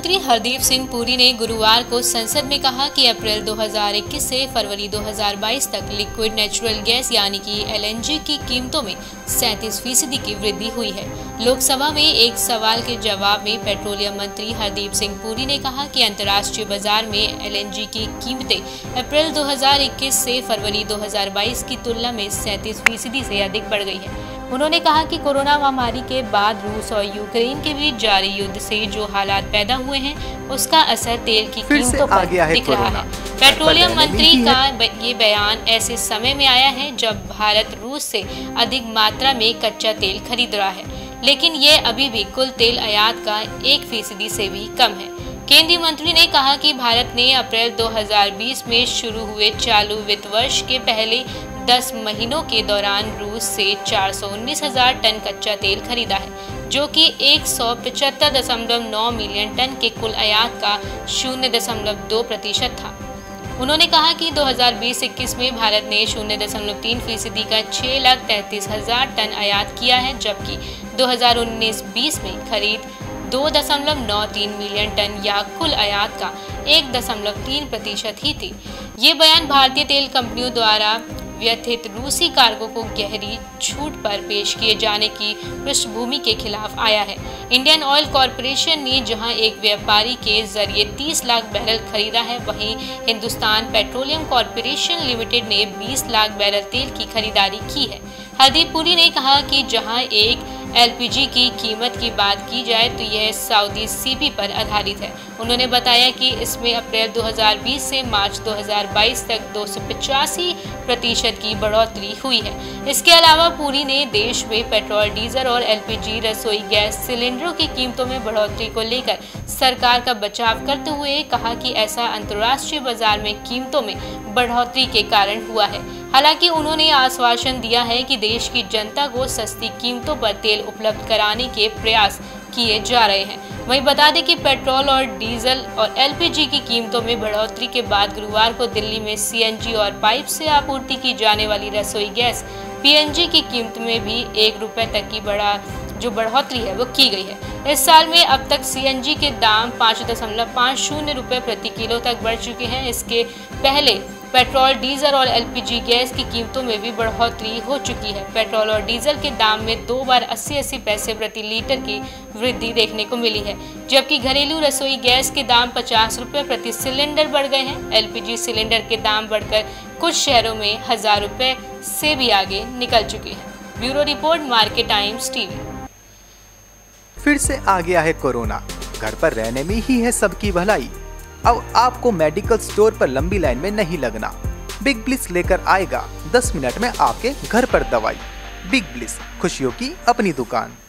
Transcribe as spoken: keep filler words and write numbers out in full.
मंत्री हरदीप सिंह पुरी ने गुरुवार को संसद में कहा कि अप्रैल दो हज़ार इक्कीस से फरवरी दो हज़ार बाईस तक लिक्विड नेचुरल गैस यानी कि एल एन जी की कीमतों में सैंतीस फीसदी की वृद्धि हुई है। लोकसभा में एक सवाल के जवाब में पेट्रोलियम मंत्री हरदीप सिंह पुरी ने कहा कि अंतर्राष्ट्रीय बाजार में एल एन जी की कीमतें अप्रैल दो हज़ार इक्कीस से फरवरी दो हज़ार बाईस की तुलना में सैंतीस फीसदी से अधिक बढ़ गई है। उन्होंने कहा कि कोरोना महामारी के बाद रूस और यूक्रेन के बीच जारी युद्ध से जो हालात पैदा हुए हैं उसका असर तेल की कीमतों पर दिख रहा है। पेट्रोलियम मंत्री का ये बयान ऐसे समय में आया है जब भारत रूस से अधिक मात्रा में कच्चा तेल खरीद रहा है, लेकिन ये अभी भी कुल तेल आयात का एक फीसदी से भी कम है। केंद्रीय मंत्री ने कहा कि भारत ने अप्रैल दो हज़ार बीस में शुरू हुए चालू वित्त वर्ष के पहले दस महीनों के दौरान रूस से चार सौ उन्नीस हजार टन कच्चा तेल खरीदा है, जो कि एक सौ पचहत्तर दशमलव नौ मिलियन टन के कुल आयात का शून्य दशमलव दो प्रतिशत था। उन्होंने कहा कि दो हज़ार बीस इक्कीस में भारत ने शून्य दशमलव तीन फीसदी का छह लाख तैंतीस हजार टन आयात किया है, जबकि दो हज़ार उन्नीस बीस में खरीद दो दशमलव नौ तीन मिलियन टन या कुल आयात का एक दशमलव तीन प्रतिशत ही थी। ये बयान भारतीय तेल कंपनियों द्वारा व्यथित रूसी कार्गो को गहरी छूट पर पेश किए जाने की पृष्ठभूमि के खिलाफ आया है। इंडियन ऑयल कॉरपोरेशन ने जहां एक व्यापारी के जरिए तीस लाख बैरल खरीदा है, वहीं हिंदुस्तान पेट्रोलियम कॉरपोरेशन लिमिटेड ने बीस लाख बैरल तेल की खरीदारी की है। हरदीप पुरी ने कहा कि जहां एक एल पी जी की कीमत की बात की जाए तो यह सऊदी सी पी पर आधारित है। उन्होंने बताया कि इसमें अप्रैल दो हज़ार बीस से मार्च दो हज़ार बाईस तक दो सौ पचासी प्रतिशत की बढ़ोतरी हुई है। इसके अलावा पुरी ने देश में पेट्रोल, डीजल और एल पी जी रसोई गैस सिलेंडरों की कीमतों में बढ़ोतरी को लेकर सरकार का बचाव करते हुए कहा कि ऐसा अंतर्राष्ट्रीय बाजार में कीमतों में बढ़ोतरी के कारण हुआ है। हालांकि उन्होंने आश्वासन दिया है कि देश की जनता को सस्ती कीमतों पर तेल उपलब्ध कराने के प्रयास किए जा रहे हैं। वहीं बता दें कि पेट्रोल और डीजल और एल पी जी की कीमतों में बढ़ोतरी के बाद गुरुवार को दिल्ली में सी एन जी और पाइप से आपूर्ति की जाने वाली रसोई गैस पी एन जी की कीमत में भी एक रुपए तक की बढ़ा जो बढ़ोतरी है वो की गई है। इस साल में अब तक सी एन जी के दाम पाँच दशमलव पाँच शून्य रुपये प्रति किलो तक बढ़ चुके हैं। इसके पहले पेट्रोल, डीजल और एल पी जी गैस की कीमतों में भी बढ़ोतरी हो चुकी है। पेट्रोल और डीजल के दाम में दो बार अस्सी अस्सी पैसे प्रति लीटर की वृद्धि देखने को मिली है, जबकि घरेलू रसोई गैस के दाम पचास रुपये प्रति सिलेंडर बढ़ गए हैं। एल पी जी सिलेंडर के दाम बढ़कर कुछ शहरों में हजार रुपये से भी आगे निकल चुके हैं। Bureau report, Market Times TV. फिर से आ गया है कोरोना, घर पर रहने में ही है सबकी भलाई। अब आपको मेडिकल स्टोर पर लंबी लाइन में नहीं लगना। बिग ब्लिस लेकर आएगा दस मिनट में आपके घर पर दवाई। बिग ब्लिस, खुशियों की अपनी दुकान।